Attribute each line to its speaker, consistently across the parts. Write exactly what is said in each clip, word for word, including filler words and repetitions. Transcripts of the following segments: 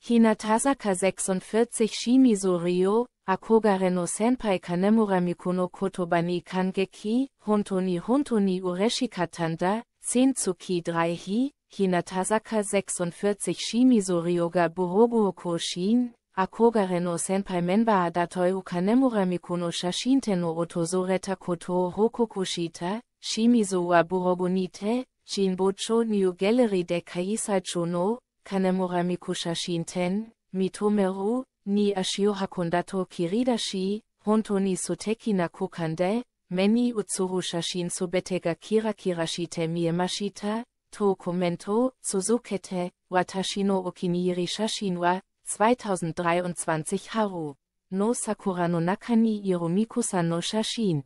Speaker 1: Hinatazaka sechsundvierzig Shimizu Ryo, Akogare no Senpai Kanemura Mikuno Kotobani Kangeki, Hontoni Hontoni Ureshikatanda, zehn Tsuki drei Hi, Hinatazaka sechsundvierzig Shimizu Ryoga Burobuoko Shin, Akogare no Senpai Menba Adatoi Ukanemura Mikuno Shashinte no Otosoreta Koto Hokokushita, Shimizu wa Burobunite, Jinbocho New Gallery de Kaisaicho no, Kanemura Miku Shashinten, Mitomeru, ni Ashio Hakondato Kiridashi, Hontoni Soteki na Kukande, Meni Utsuru Shashin Subetega Kira Kirashite Miemashita, To Komento, Suzukete, Watashino Okiniri Shashinwa, zweitausenddreiundzwanzig Haru. No Sakura no Nakani Iromikusan no Shashin.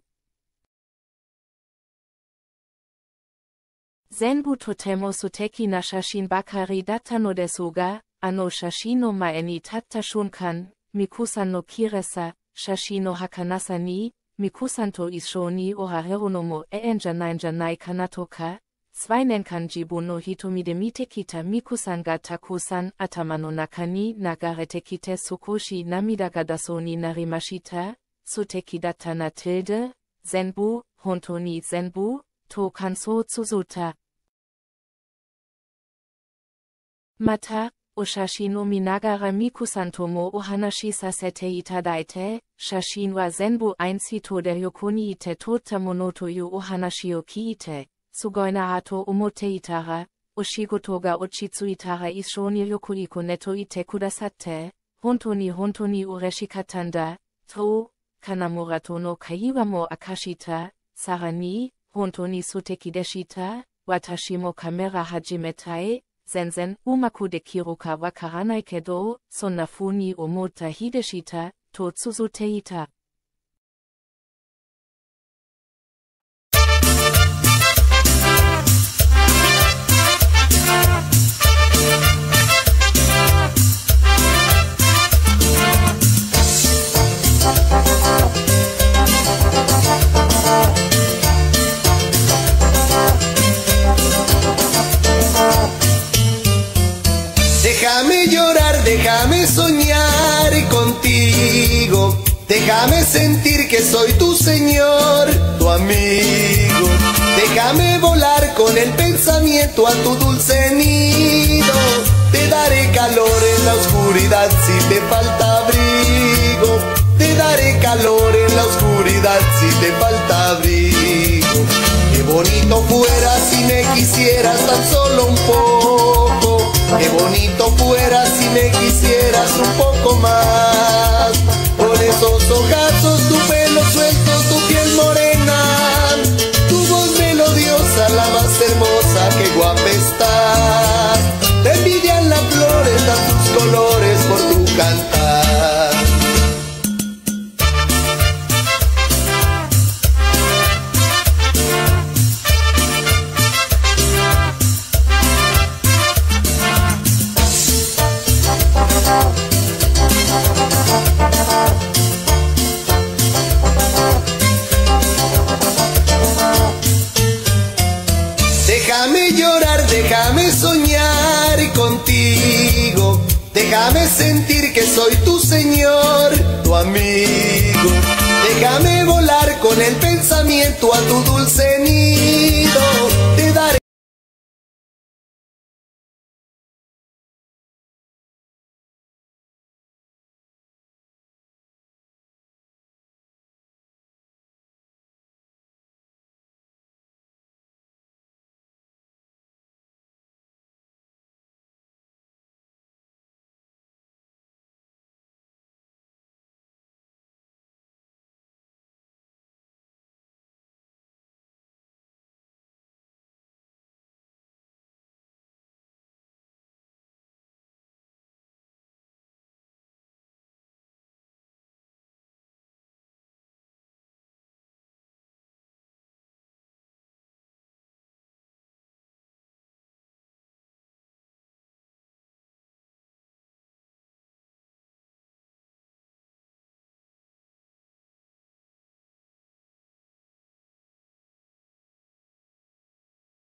Speaker 1: Zenbu Totemo Suteki na Shashin Bakari Data no Desuga, Ano Shashino Maeni Tatta Shunkan, Mikusan no Kiresa, Shashino Hakanasani, Mikusanto Ishoni Oharerunomo Eenjanai Janai Kanatoka, zwei Nenkan Jibu no Hitomide Mitekita Mikusanga Takusan Atamano Nakani Nagaretekite Sukoshi Namidagadasoni Narimashita, Suteki Data na Tilde, Zenbu, Hontoni Zenbu, To Kanso Tsuzuta. Mata, Oshashino Minagara Mikusantomo Ohanashi Sasete Itadaite, Shashinwa Zenbu Einzito der Yokoni Ite Tota Monoto Yu Ohanashio Kiite, Sugoina Hato Omote Itara, Oshigotoga Ochitsu Itara Ishoni Yokuiko Neto Ite Kudasate, Hontoni Hontoni Ureshikatanda, To, Kanamurato no Kaiwamo Akashita, Sarani, Hontoni Sutekideshita, Watashimo Kamera Hajimetai, Zenzen Umaku de Kiruka Wakaranai Kedo, Sonafuni Omota Hideshita, Totsuzu Teita.
Speaker 2: Déjame llorar, déjame soñar contigo, déjame sentir que soy tu señor, tu amigo. Déjame volar con el pensamiento a tu dulce nido, te daré calor en la oscuridad si te falta abrigo, te daré calor en la oscuridad si te falta abrigo. Qué bonito fuera si me quisieras tan solo un poco, qué bonito fuera si me quisieras un poco más. Con esos ojazos, tu pelo suelto, tu piel morena, tu voz melodiosa, la más hermosa, qué guapa estás. Te envidian las flores, dan tus colores por tu cantar. Déjame llorar, déjame soñar contigo, déjame sentir que soy tu señor, tu amigo. Déjame volar con el pensamiento a tu dulce nido,